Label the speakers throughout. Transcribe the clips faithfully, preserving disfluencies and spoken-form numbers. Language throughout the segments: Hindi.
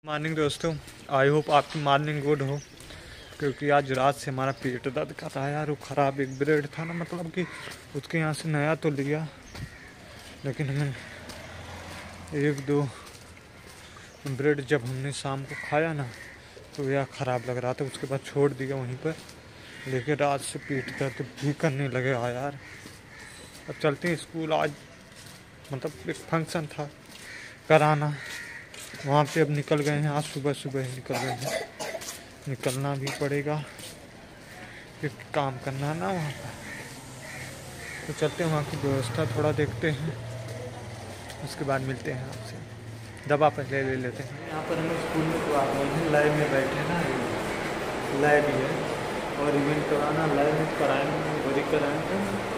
Speaker 1: मॉर्निंग दोस्तों, आई होप आपकी मॉर्निंग गुड हो। क्योंकि आज रात से हमारा पेट दर्द कर रहा है यार। वो ख़राब एक ब्रेड था ना, मतलब कि उसके यहाँ से नया तो लिया, लेकिन हमें एक दो ब्रेड जब हमने शाम को खाया ना तो यह ख़राब लग रहा था। उसके बाद छोड़ दिया वहीं पर, लेकिन रात से पेट दर्द भी करने लगे हाँ यार। अब चलते हैं स्कूल। आज मतलब एक फंक्शन था कराना, वहाँ पे अब निकल गए हैं। आज सुबह सुबह ही निकल गए हैं, निकलना भी पड़ेगा क्योंकि काम करना है ना वहाँ पर। तो चलते हैं, वहाँ की व्यवस्था थोड़ा देखते हैं, उसके बाद मिलते हैं आपसे। दवा पहले ले लेते हैं। यहाँ पर हम स्कूल में तो आ गए हैं, लाइव में बैठे ना, लाइव ही है और इवेंट कराना लाइव में कराएंगे, बड़ी कराएंगे।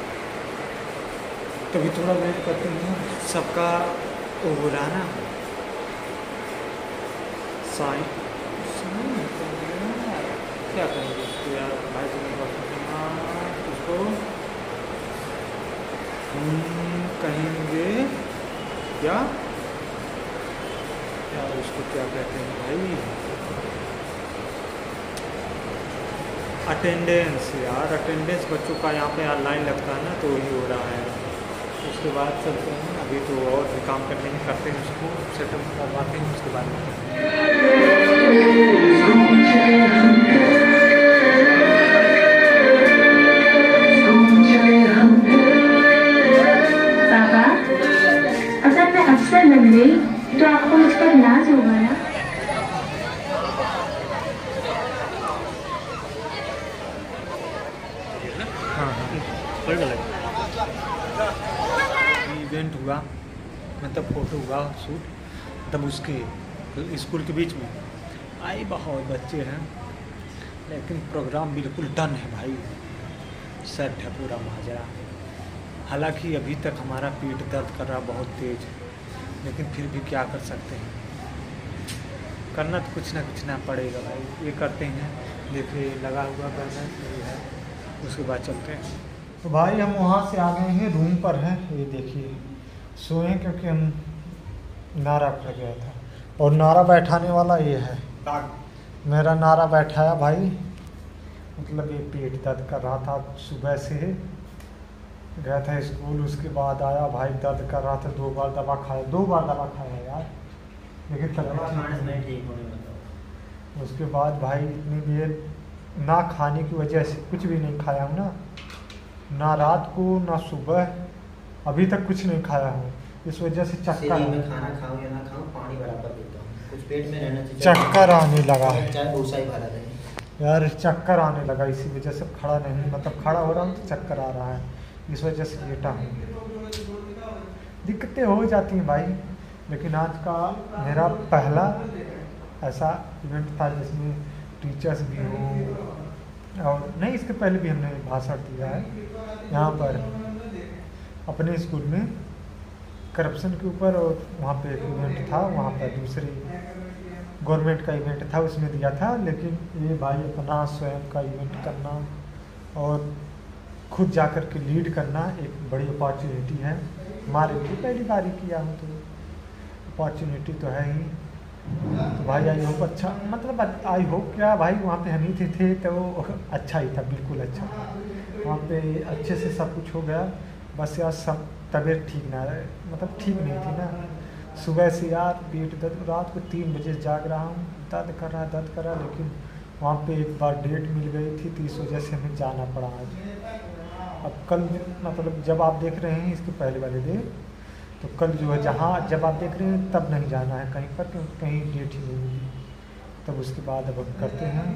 Speaker 1: तभी थोड़ा वेट करते हैं, सबका वो हो रहा ना साइन क्या करेंगे उसको यार। भाई उसको हम कहेंगे क्या यार, उसको क्या कहते हैं भाई, अटेंडेंस यार। अटेंडेंस बच्चों का यहाँ पे यार लाइन लगता है ना, तो वही हो रहा है। उसके बाद चलते हैं, अभी तो और भी काम करने में करते हैं, उसको सेटअप करवाते हैं, उसके बाद
Speaker 2: पापा, अगर मैं अफसर बन गई तो आपको मुझ पर नाज होगा ना?
Speaker 1: हाँ हाँ इवेंट हुआ, मतलब फ़ोटो हुआ शूट, तब उसके स्कूल के बीच में आई बहुत बच्चे हैं, लेकिन प्रोग्राम बिल्कुल डन है भाई, सेट है पूरा माजरा। हालांकि अभी तक हमारा पेट दर्द कर रहा बहुत तेज, लेकिन फिर भी क्या कर सकते हैं, करना तो कुछ ना कुछ ना पड़ेगा भाई। ये करते हैं, देखिए लगा हुआ करना सही है, उसके बाद चलते हैं। तो भाई हम वहाँ से आ गए हैं, रूम पर हैं, ये देखिए सोए, क्योंकि हम नारा कर गया था और नारा बैठाने वाला ये है, मेरा नारा बैठाया भाई। मतलब ये पेट दर्द कर रहा था, सुबह से गया था स्कूल, उसके बाद आया भाई, दर्द कर रहा था, दो बार दवा खाया, दो बार दवा खाया यार, लेकिन तब ठीक होने। उसके बाद भाई इतनी देर ना खाने की वजह से कुछ भी नहीं खाया हूँ ना, ना रात को ना सुबह, अभी तक कुछ नहीं खाया हूँ, इस वजह से चक्कर
Speaker 3: में खाना खाऊं या ना खाऊं, पानी बराबर पीता हूं, कुछ पेट में रहना चाहिए।
Speaker 1: चक्कर आने लगा है
Speaker 3: चाहे भूसा ही भरा रहे
Speaker 1: यार, चक्कर आने लगा, इसी वजह से खड़ा नहीं, मतलब खड़ा हो रहा हूँ तो चक्कर आ रहा है, इस वजह से लेटा हूँ। दिक्कतें हो जाती हैं भाई, लेकिन आज का मेरा पहला ऐसा इवेंट था जिसमें टीचर्स भी हों, और नहीं इसके पहले भी हमने भाषण दिया है यहाँ पर अपने स्कूल में करप्शन के ऊपर, और वहाँ पे एक इवेंट था, वहाँ पर दूसरी गवर्नमेंट का इवेंट था उसमें दिया था। लेकिन ये भाई अपना स्वयं का इवेंट करना और खुद जाकर के लीड करना एक बड़ी अपॉर्चुनिटी है हमारे लिए, पहली बार ही किया हूँ तो अपॉर्चुनिटी तो है ही। तो भाई आई होप अच्छा, मतलब आई होप क्या भाई, वहाँ पे हम ही थे, थे तो अच्छा ही था, बिल्कुल अच्छा, वहाँ पे अच्छे से सब कुछ हो गया। बस यार सब तबीयत ठीक ना रहे, मतलब ठीक नहीं थी ना, सुबह से यार पेट दर्द, रात को तीन बजे जाग रहा हूँ, दर्द कर रहा दर्द कर रहा, लेकिन वहाँ पे एक बार डेट मिल गई थी, तो इस वजह से हमें जाना पड़ा आज। अब कल मतलब जब आप देख रहे हैं इसके पहले वाले दिन, तो कल जो है जहाँ जब आप देख रहे हैं तब नहीं जाना है कहीं पर, क्योंकि कहीं डेट ही नहीं मिली, तब उसके बाद अब हम करते हैं।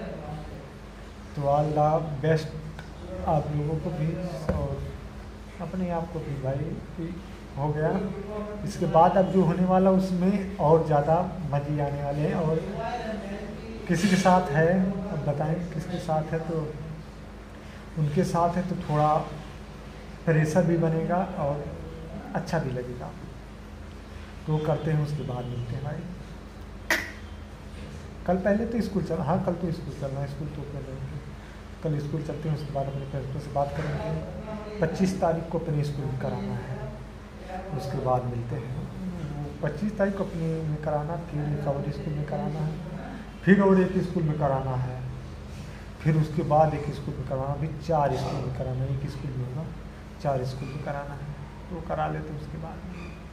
Speaker 1: तो अल्लाह बेस्ट आप लोगों को भी और अपने आप को भी भाई हो गया। इसके बाद अब जो होने वाला उसमें और ज़्यादा मज़े आने वाले हैं, और किसी के साथ है, अब बताएं किसके साथ है, तो उनके साथ है तो थोड़ा प्रेशर भी बनेगा और अच्छा भी लगेगा, तो करते हैं, उसके बाद मिलते हैं भाई। कल पहले तो स्कूल चल, हाँ कल तो स्कूल चलना है, स्कूल तो कर रहे हैं, कल स्कूल चलते हैं, उसके बाद अपने प्रिंसिपल से बात करेंगे। पच्चीस तारीख को अपने स्कूल में कराना है, उसके बाद मिलते हैं। पच्चीस तारीख को अपने में कराना, फिर एक और स्कूल में कराना है, फिर और एक स्कूल में कराना है, फिर उसके बाद एक स्कूल में कराना, अभी चार स्कूल में कराना, एक स्कूल में होगा चार स्कूल में कराना है, तो करा लेते उसके बाद।